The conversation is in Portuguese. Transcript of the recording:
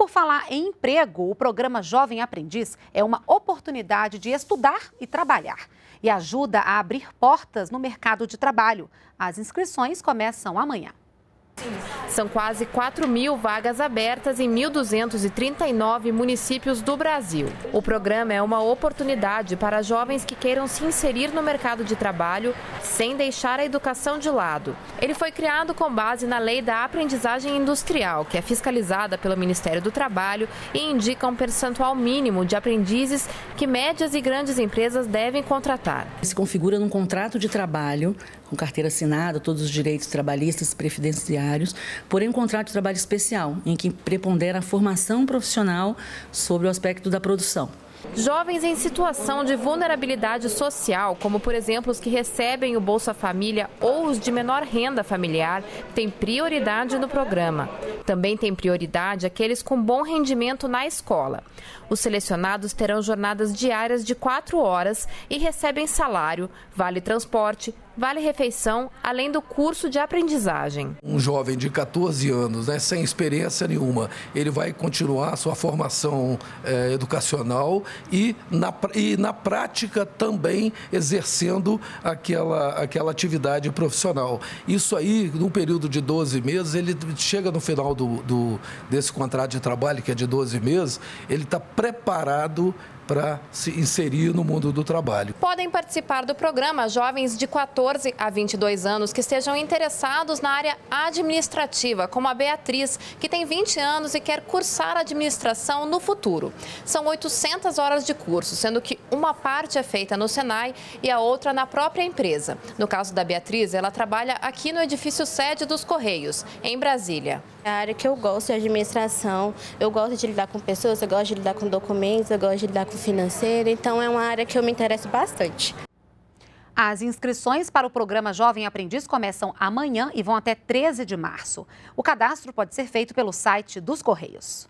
falar em emprego, o programa Jovem Aprendiz é uma oportunidade de estudar e trabalhar e ajuda a abrir portas no mercado de trabalho. As inscrições começam amanhã. São quase 4.000 vagas abertas em 1.239 municípios do Brasil. O programa é uma oportunidade para jovens que queiram se inserir no mercado de trabalho sem deixar a educação de lado. Ele foi criado com base na Lei da Aprendizagem Industrial, que é fiscalizada pelo Ministério do Trabalho e indica um percentual mínimo de aprendizes que médias e grandes empresas devem contratar. Se configura num contrato de trabalho, com carteira assinada, todos os direitos trabalhistas e previdenciários, porém um contrato de trabalho especial, em que prepondera a formação profissional sobre o aspecto da produção. Jovens em situação de vulnerabilidade social, como por exemplo os que recebem o Bolsa Família ou os de menor renda familiar, têm prioridade no programa. Também tem prioridade aqueles com bom rendimento na escola. Os selecionados terão jornadas diárias de 4 horas e recebem salário, vale transporte, vale refeição, além do curso de aprendizagem. Um jovem de 14 anos, sem experiência nenhuma, ele vai continuar a sua formação educacional e na prática também exercendo aquela atividade profissional. Isso aí, num período de 12 meses, ele chega no final desse contrato de trabalho, que é de 12 meses, ele está preparado para se inserir no mundo do trabalho. Podem participar do programa jovens de 14 a 22 anos que estejam interessados na área administrativa, como a Beatriz, que tem 20 anos e quer cursar administração no futuro. São 800 horas de curso, sendo que uma parte é feita no Senai e a outra na própria empresa. No caso da Beatriz, ela trabalha aqui no edifício sede dos Correios, em Brasília. A área que eu gosto é administração, eu gosto de lidar com pessoas, eu gosto de lidar com documentos, eu gosto de lidar com financeiro, então é uma área que eu me interesso bastante. As inscrições para o programa Jovem Aprendiz começam amanhã e vão até 13 de março. O cadastro pode ser feito pelo site dos Correios.